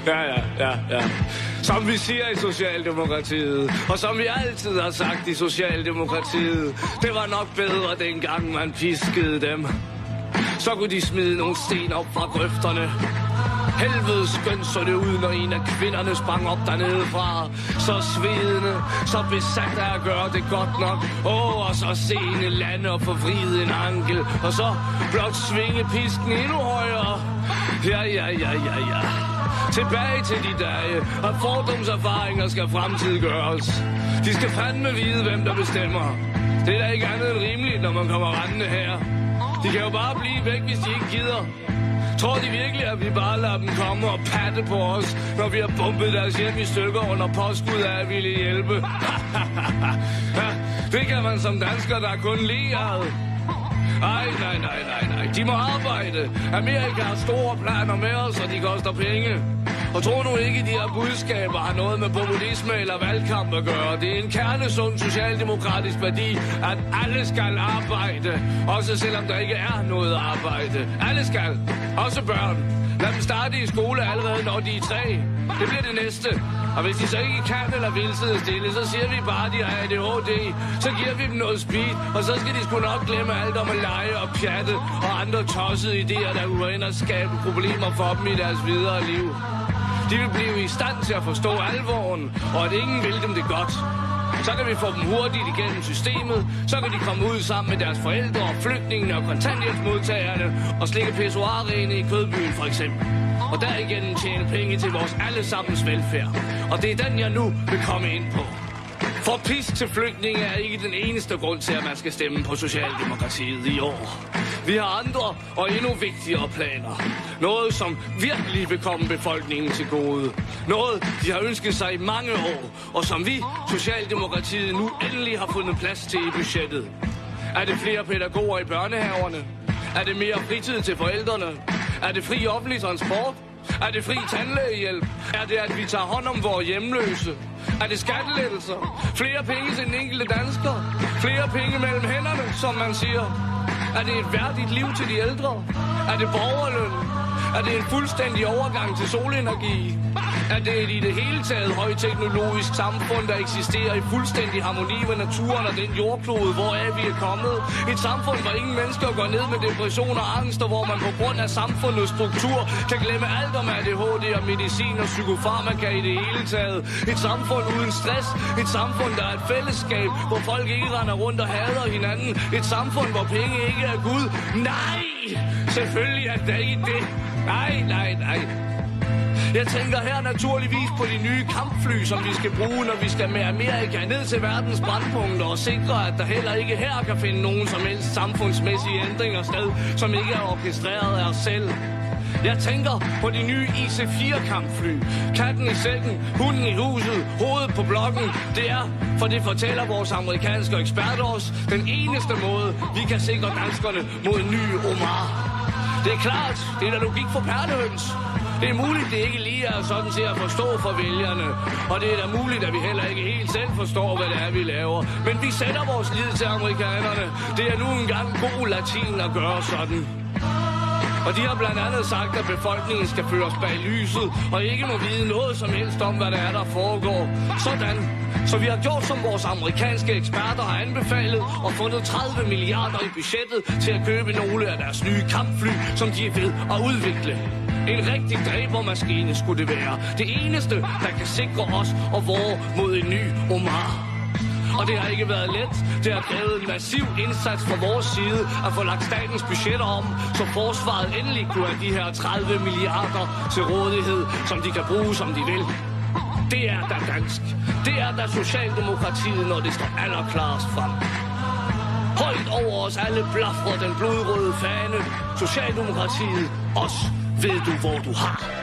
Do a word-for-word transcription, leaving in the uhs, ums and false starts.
Ja, ja, ja, ja. Som vi siger i Socialdemokratiet, og som vi altid har sagt i Socialdemokratiet, det var nok bedre dengang man piskede dem. Så kunne de smide nogle sten op fra grøfterne. Helvede skønt så det ud, når en af kvinderne sprang op dernede fra. Så svedende, så besat af at gøre det godt nok. Åh, oh, og så se en lande og forvride en ankel. Og så blot svinge pisken endnu højere. Ja, ja, ja, ja, ja. Tilbage til de dage, at fordomserfaringer skal fremtidiggøres. De skal fandme vide, hvem der bestemmer. Det er da ikke andet end rimeligt, når man kommer rendende her. De kan jo bare blive væk, hvis de ikke gider. Tror de virkelig, at vi bare lader dem komme og patte på os, når vi har bumpet deres hjem i stykker under påskud af at ville hjælpe? Ja, det kan man som dansker, der kun liger. Ej, nej, nej, nej, nej. De må arbejde. Amerika har store planer med os, og de koster penge. Og tro nu ikke, de her budskaber har noget med populisme eller valgkamp at gøre. Det er en kernesund socialdemokratisk værdi, at alle skal arbejde. Også selvom der ikke er noget arbejde. Alle skal. Også børn. Lad dem starte i skole allerede, når de er tre. Det bliver det næste. Og hvis de så ikke kan eller vil sidde stille, så siger vi bare, at de har A D H D. Så giver vi dem noget speed, og så skal de sgu nok glemme alt om at lege og pjatte og andre tossede idéer, der går ind og skabe problemer for dem i deres videre liv. De vil blive i stand til at forstå alvoren, og at ingen vil dem det godt. Så kan vi få dem hurtigt igennem systemet, så kan de komme ud sammen med deres forældre og flygtningene og kontanthjælpsmodtagerne og slikke pissoirerne i Kødbyen for eksempel. Og derigennem tjene penge til vores allesammens velfærd. Og det er den, jeg nu vil komme ind på. For pisk til flygtninge er ikke den eneste grund til, at man skal stemme på Socialdemokratiet i år. Vi har andre og endnu vigtigere planer. Noget, som virkelig vil komme befolkningen til gode. Noget, de har ønsket sig i mange år, og som vi, Socialdemokratiet, nu endelig har fundet plads til i budgettet. Er det flere pædagoger i børnehaverne? Er det mere fritid til forældrene? Er det fri offentlig transport? Er det fri tandlægehjælp? Er det, at vi tager hånd om vores hjemløse? Er det skattelettelser? Flere penge til den enkelte dansker? Flere penge mellem hænderne, som man siger? Er det et værdigt liv til de ældre? Er det borgerløn? Er det en fuldstændig overgang til solenergi? Er det et i det hele taget højteknologisk samfund, der eksisterer i fuldstændig harmoni med naturen og den jordklode, hvoraf vi er kommet? Et samfund, hvor ingen mennesker går ned med depression og angst, og hvor man på grund af samfundets struktur kan glemme alt om A D H D og medicin og psykofarmaka i det hele taget. Et samfund uden stress. Et samfund, der er et fællesskab, hvor folk ikke render rundt og hader hinanden. Et samfund, hvor penge ikke er Gud. Nej! Selvfølgelig er det ikke det. Nej, nej, nej. Jeg tænker her naturligvis på de nye kampfly, som vi skal bruge, når vi skal med Amerika ned til verdens brandpunkter og sikre, at der heller ikke her kan finde nogen som helst samfundsmæssige ændringer sted, som ikke er orkestreret af os selv. Jeg tænker på de nye I C fire kampfly. Katten i sækken, hunden i huset, hovedet på blokken. Det er, for det fortæller vores amerikanske eksperter os, den eneste måde, vi kan sikre danskerne mod en ny Omar. Det er klart, det er der logik for perlehøns. Det er muligt, det ikke lige er sådan til at forstå for vælgerne. Og det er da muligt, at vi heller ikke helt selv forstår, hvad det er, vi laver. Men vi sætter vores lid til amerikanerne. Det er nu engang god latin at gøre sådan. Og de har blandt andet sagt, at befolkningen skal føres bag lyset, og ikke må vide noget som helst om, hvad der er, der foregår. Sådan. Så vi har gjort, som vores amerikanske eksperter har anbefalet, og fundet tredive milliarder i budgettet til at købe nogle af deres nye kampfly, som de er ved at udvikle. En rigtig dræbermaskine skulle det være. Det eneste, der kan sikre os og vore mod en ny Omar. Og det har ikke været let. Det har krævet en massiv indsats fra vores side at få lagt statens budgetter om, så forsvaret endelig kunne have de her tredive milliarder til rådighed, som de kan bruge, som de vil. Det er da dansk. Det er da Socialdemokratiet, når det står allerklarest frem. Højt over os alle blafrer den blodrøde fane. Socialdemokratiet, os ved du, hvor du har.